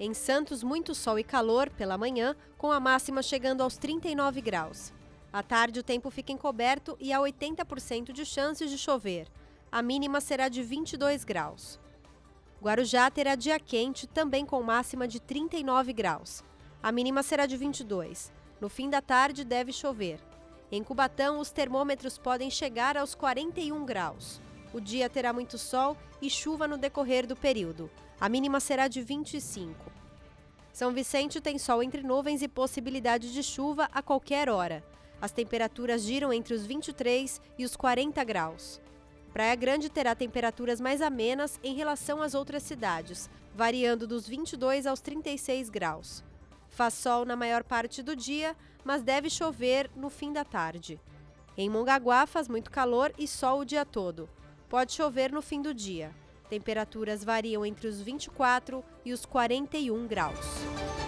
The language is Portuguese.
Em Santos, muito sol e calor pela manhã, com a máxima chegando aos 39 graus. À tarde, o tempo fica encoberto e há 80% de chances de chover. A mínima será de 22 graus. Guarujá terá dia quente, também com máxima de 39 graus. A mínima será de 22. No fim da tarde, deve chover. Em Cubatão, os termômetros podem chegar aos 41 graus. O dia terá muito sol e chuva no decorrer do período. A mínima será de 25. São Vicente tem sol entre nuvens e possibilidade de chuva a qualquer hora. As temperaturas giram entre os 23 e os 40 graus. Praia Grande terá temperaturas mais amenas em relação às outras cidades, variando dos 22 aos 36 graus. Faz sol na maior parte do dia, mas deve chover no fim da tarde. Em Mongaguá faz muito calor e sol o dia todo. Pode chover no fim do dia. Temperaturas variam entre os 24 e os 41 graus.